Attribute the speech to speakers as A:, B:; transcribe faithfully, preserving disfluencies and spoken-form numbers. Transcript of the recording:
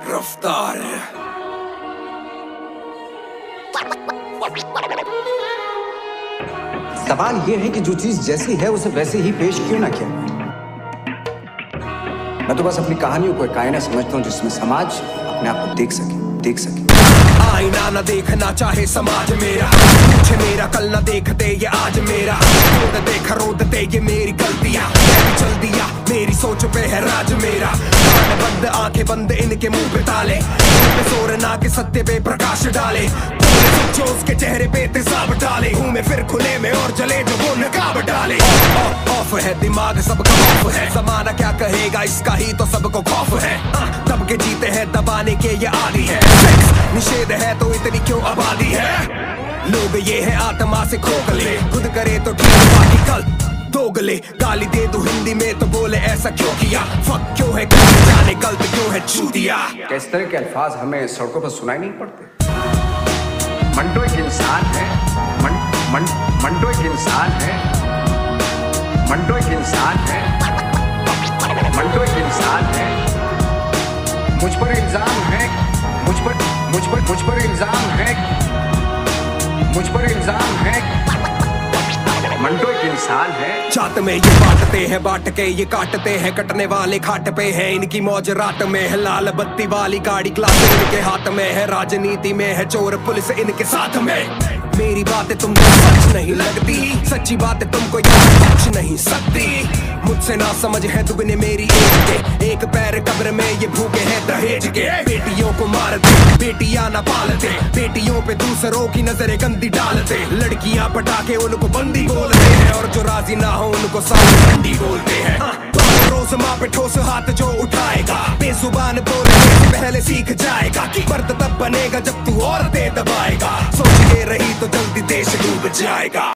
A: रफ्तार।
B: सवाल यह है कि जो चीज जैसी है उसे वैसे ही पेश क्यों ना किया। मैं तो बस अपनी कहानियों को एक आईना समझता हूँ जिसमें समाज अपने आप को देख सके देख सके
A: आईना न देखना चाहे समाज मेरा, पूछे मेरा कल न देखते ये आज मेरा। रोद देख रोद दे ये मेरी गलतियां, चल दिया मेरी सोच पे है राज मेरा। कान बंद आंखें बंद इनके मुंह पे ताले, जोर ना के सत्य पे प्रकाश डाले। जो उसके चेहरे पे तेजाब डाले, घूमे फिर खुले में और जले जो वो नकाब डाले। ऑफ है दिमाग सबका ऑफ है, जमाना क्या कहेगा इसका ही तो सबको खौफ है। दब के जीते हैं दबाने के ये आदि है, निषेध है तो इतनी क्यों आबादी है। लोग ये है आत्मा से खोखले, खुद करे तो ठीक बाकी कल दोगले। गाली दे दो हिंदी में तो बोले ऐसा क्यों किया, फक क्यों है क्यों जाने गलत क्यों है चूतिया।
B: इस तरह के अल्फाज हमें सड़कों पर सुनाई नहीं पड़ते। मंटो एक इंसान है, मन, मन, मंटो एक इंसान है, मंटो एक इंसान है, मंटो एक इंसान है। मुझ पर इल्जाम है, मुझ पर मुझ पर मुझ पर इल्जाम है, मुझ पर इल्जाम है, मंटो एक इंसान है। चाट में ये बांटते हैं बांट के ये काटते हैं, कटने वाले खाट पे है इनकी मौज रात में है। लाल बत्ती वाली गाड़ी क्लास इनके हाथ में है, राजनीति में है चोर पुलिस इनके साथ में। मेरी बातें तुमको सच नहीं लगती, सच्ची बातें तुमको याद सच नहीं सकती। मुझसे ना समझ है दुगने मेरी एज के, एक पैर कब्र में ये भूखे हैं दहेज के। बेटियों को मारते बेटियां ना पालते, बेटियों पे दूसरों की नजरें गंदी डालते। लड़कियां पटाके उनको बंदी बोलते हैं, और जो राजी ना हो उनको साली बंदी बोलते हैं। रोज माँ पे ठोस हाथ जो उठाएगा, बेजुबान बोलने से पहले सीख जाएगा कि मर्द तब बनेगा जब तू औरतें दबाएगा। सोच के रही तो जल्दी देश डूब जाएगा।